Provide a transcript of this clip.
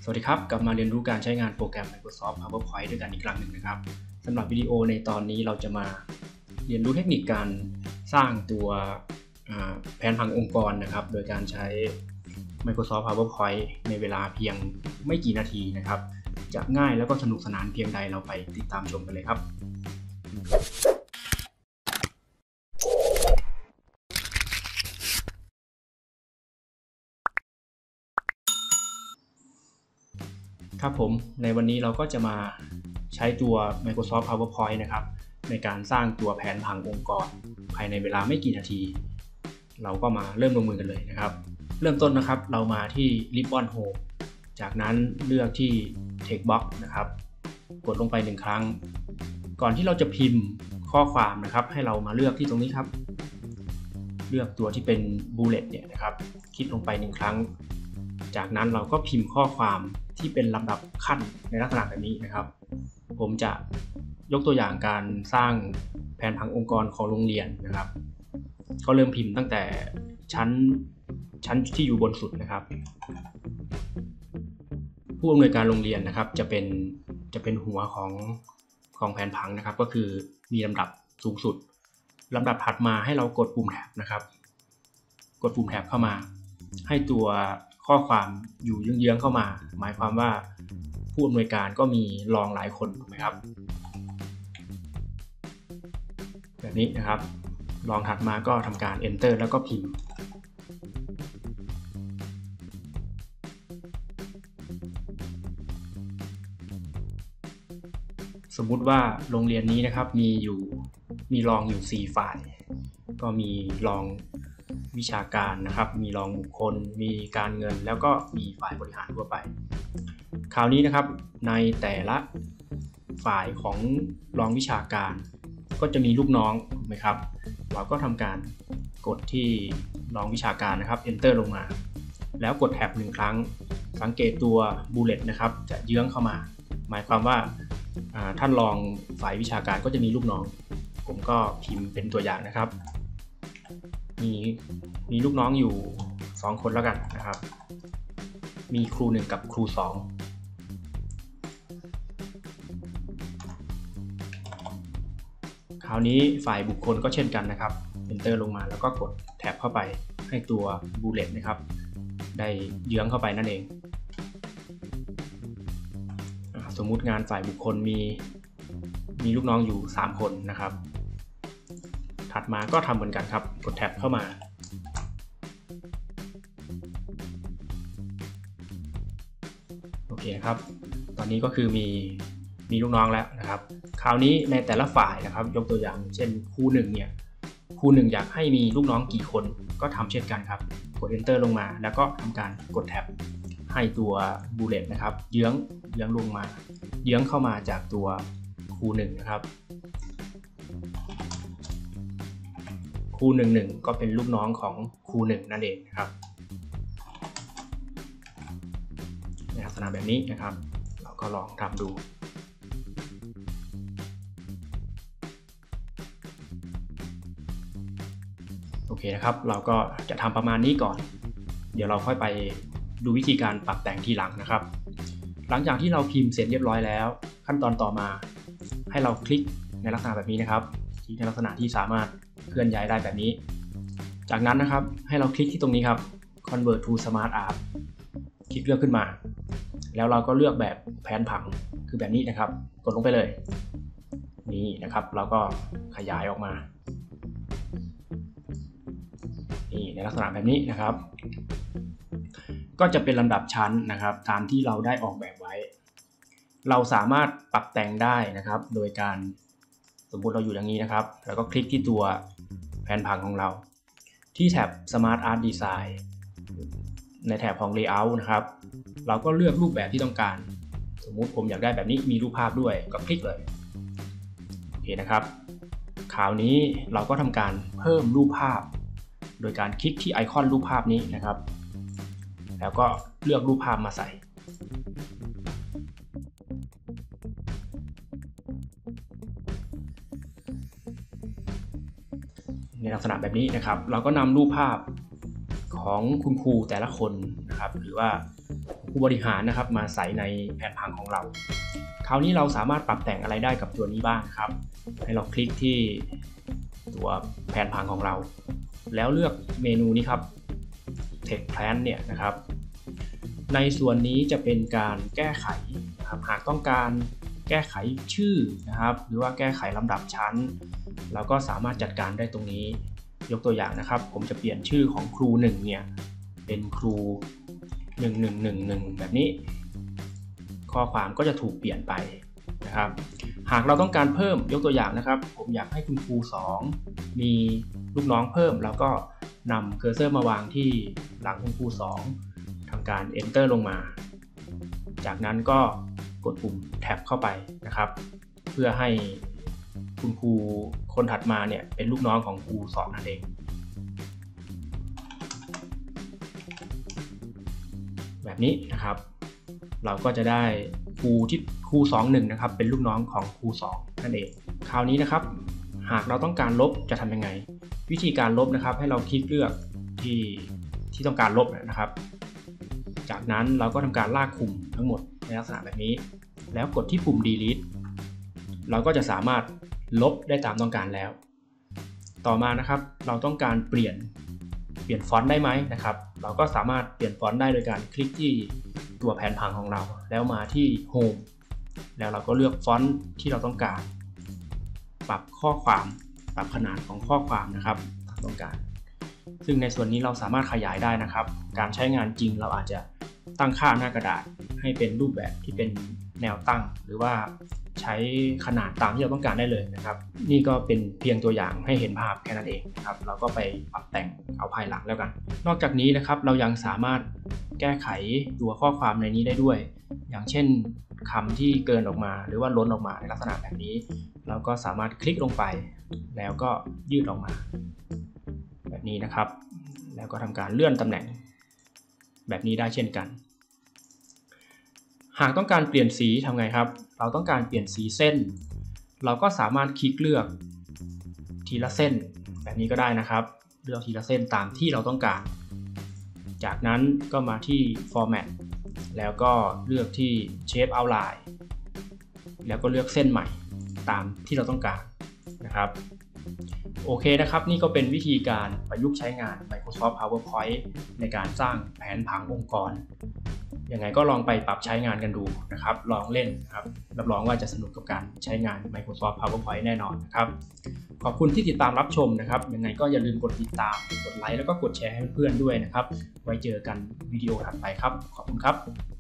สวัสดีครับกลับมาเรียนรู้การใช้งานโปรแกรม Microsoft PowerPoint ด้วยกันอีกครั้งหนึ่งนะครับสำหรับวิดีโอในตอนนี้เราจะมาเรียนรู้เทคนิคการสร้างตัวแผนผังองค์กรนะครับโดยการใช้ Microsoft PowerPoint ในเวลาเพียงไม่กี่นาทีนะครับจะง่ายแล้วก็สนุกสนานเพียงใดเราไปติดตามชมกันเลยครับครับผมในวันนี้เราก็จะมาใช้ตัว Microsoft PowerPoint นะครับในการสร้างตัวแผนผังองค์กรภายในเวลาไม่กี่นาทีเราก็มาเริ่มลงมือกันเลยนะครับเริ่มต้นนะครับเรามาที่ Ribbon Home จากนั้นเลือกที่ Text Box นะครับกดลงไป1ครั้งก่อนที่เราจะพิมพ์ข้อความนะครับให้เรามาเลือกที่ตรงนี้ครับเลือกตัวที่เป็น Bullet เนี่ยนะครับคลิกลงไป1ครั้งจากนั้นเราก็พิมพ์ข้อความที่เป็นลำดับขั้นในลักษณะแบบนี้นะครับผมจะยกตัวอย่างการสร้างแผนผังองค์กรของโรงเรียนนะครับก็เริ่มพิมพ์ตั้งแต่ชั้นที่อยู่บนสุดนะครับผู้อำนวยการโรงเรียนนะครับจะเป็นหัวของแผนผังนะครับก็คือมีลำดับสูงสุดลำดับถัดมาให้เรากดปุ่มแท็บนะครับกดปุ่มแท็บเข้ามาให้ตัวข้อความอยู่เยื้องๆเข้ามาหมายความว่าผู้อำนวยการก็มีรองหลายคนถูกไหมครับแบบนี้นะครับรองถัดมาก็ทำการ Enter แล้วก็พิมพ์สมมุติว่าโรงเรียนนี้นะครับมีรองอยู่4ฝ่ายก็มีรองวิชาการนะครับมีรองบุคคลมีการเงินแล้วก็มีฝ่ายบริหารทั่วไปคราวนี้นะครับในแต่ละฝ่ายของรองวิชาการก็จะมีลูกน้องถูกไหมครับเราก็ทำการกดที่รองวิชาการนะครับ Enter ลงมาแล้วกดแท็บ1ครั้งสังเกตตัว Bullet นะครับจะเยื้องเข้ามาหมายความว่าท่านรองฝ่ายวิชาการก็จะมีลูกน้องผมก็พิมพ์เป็นตัวอย่างนะครับมีลูกน้องอยู่2คนแล้วกันนะครับมีครู1กับครู2คราวนี้ฝ่ายบุคคลก็เช่นกันนะครับ Enter ลงมาแล้วก็กดแท็บเข้าไปให้ตัว Bullet นะครับได้เยื้องเข้าไปนั่นเองสมมุติงานฝ่ายบุคคลมีลูกน้องอยู่3คนนะครับถัดมาก็ทำเหมือนกันครับกดแท็บเข้ามาโอเคครับตอนนี้ก็คือมีลูกน้องแล้วนะครับคราวนี้ในแต่ละฝ่ายนะครับยกตัวอย่างเช่นครู1เนี่ยครู1อยากให้มีลูกน้องกี่คนก็ทำเช่นกันครับกด Enter ลงมาแล้วก็ทำการกดแท็บให้ตัว Bullet นะครับเยื้องลงมาเยื้องเข้ามาจากตัวครู1นะครับครู1ก็เป็นลูกน้องของครู1นั่นเองนะครับในลักษณะแบบนี้นะครับเราก็ลองทำดูโอเคนะครับเราก็จะทำประมาณนี้ก่อนเดี๋ยวเราค่อยไปดูวิธีการปรับแต่งทีหลังนะครับหลังจากที่เราพิมพ์เสร็จเรียบร้อยแล้วขั้นตอนต่อมาให้เราคลิกในลักษณะแบบนี้นะครับคลิกในลักษณะที่สามารถเคลื่อนย้ายได้แบบนี้จากนั้นนะครับให้เราคลิกที่ตรงนี้ครับ Convert to Smart Art คลิกเลือกขึ้นมาแล้วเราก็เลือกแบบแผนผังคือแบบนี้นะครับกดลงไปเลยนี่นะครับเราก็ขยายออกมานี่ในลักษณะแบบนี้นะครับก็จะเป็นลำดับชั้นนะครับตามที่เราได้ออกแบบไว้เราสามารถปรับแต่งได้นะครับโดยการสมมุติเราอยู่อย่างนี้นะครับแล้วก็คลิกที่ตัวแผนผังของเราที่แท็บ Smart Art Design ในแถบของ Layout นะครับเราก็เลือกรูปแบบที่ต้องการสมมุติผมอยากได้แบบนี้มีรูปภาพด้วยก็คลิกเลยโอเคนะครับคราวนี้เราก็ทำการเพิ่มรูปภาพโดยการคลิกที่ไอคอนรูปภาพนี้นะครับแล้วก็เลือกรูปภาพมาใส่ในลักษณะแบบนี้นะครับเราก็นำรูปภาพของคุณครูแต่ละคนนะครับหรือว่าครูรูบริหารนะครับมาใส่ในแผนผังของเราคราวนี้เราสามารถปรับแต่งอะไรได้กับตัวนี้บ้างครับให้เราคลิกที่ตัวแผนผังของเราแล้วเลือกเมนูนี้ครับ Text Plan เนี่ยนะครับในส่วนนี้จะเป็นการแก้ไขนะครับหากต้องการแก้ไขชื่อนะครับหรือว่าแก้ไขลำดับชั้นเราก็สามารถจัดการได้ตรงนี้ยกตัวอย่างนะครับผมจะเปลี่ยนชื่อของครู1เนี่ยเป็นครู1111แบบนี้ข้อความก็จะถูกเปลี่ยนไปนะครับหากเราต้องการเพิ่มยกตัวอย่างนะครับผมอยากให้คุณครู2มีลูกน้องเพิ่มแล้วก็นำเคอร์เซอร์มาวางที่หลังคุณครู2ทำการ Enter ลงมาจากนั้นก็กดปุ่มแท็บเข้าไปนะครับเพื่อให้คุณครูคนถัดมาเนี่ยเป็นลูกน้องของครู2นั่นเองแบบนี้นะครับเราก็จะได้ครู21นะครับเป็นลูกน้องของครู2นั่นเองคราวนี้นะครับหากเราต้องการลบจะทำยังไงวิธีการลบนะครับให้เราคลิกเลือกที่ต้องการลบนะครับจากนั้นเราก็ทำการลากคุมทั้งหมดในลักษณะแบบนี้แล้วกดที่ปุ่ม delete เราก็จะสามารถลบได้ตามต้องการแล้วต่อมานะครับเราต้องการเปลี่ยนฟอนต์ได้ไหมนะครับเราก็สามารถเปลี่ยนฟอนต์ได้โดยการคลิกที่ตัวแผนผังของเราแล้วมาที่ Home แล้วเราก็เลือกฟอนต์ที่เราต้องการปรับข้อความปรับขนาดของข้อความนะครับตามต้องการซึ่งในส่วนนี้เราสามารถขยายได้นะครับการใช้งานจริงเราอาจจะตั้งค่าหน้ากระดาษให้เป็นรูปแบบที่เป็นแนวตั้งหรือว่าใช้ขนาดตามที่เราต้องการได้เลยนะครับนี่ก็เป็นเพียงตัวอย่างให้เห็นภาพแค่นั้นเองนะครับเราก็ไปปรับแต่งเอาภายหลังแล้วกันนอกจากนี้นะครับเรายังสามารถแก้ไขตัวข้อความในนี้ได้ด้วยอย่างเช่นคำที่เกินออกมาหรือว่าล้นออกมาในลักษณะแบบนี้เราก็สามารถคลิกลงไปแล้วก็ยืดออกมาแบบนี้นะครับแล้วก็ทำการเลื่อนตำแหน่งแบบนี้ได้เช่นกันหากต้องการเปลี่ยนสีทำไงครับเราต้องการเปลี่ยนสีเส้นเราก็สามารถคลิกเลือกทีละเส้นแบบนี้ก็ได้นะครับเลือกทีละเส้นตามที่เราต้องการจากนั้นก็มาที่ Format แล้วก็เลือกที่ Shape Outline แล้วก็เลือกเส้นใหม่ตามที่เราต้องการนะครับโอเคนะครับนี่ก็เป็นวิธีการประยุกต์ใช้งาน Microsoft PowerPoint ในการสร้างแผนผังองค์กรยังไงก็ลองไปปรับใช้งานกันดูนะครับลองเล่นครับรับรองว่าจะสนุกกับการใช้งาน Microsoft PowerPoint แน่นอนนะครับขอบคุณที่ติดตามรับชมนะครับยังไงก็อย่าลืมกดติดตามกดไลค์แล้วก็กดแชร์ให้เพื่อนๆด้วยนะครับไว้เจอกันวิดีโอถัดไปครับขอบคุณครับ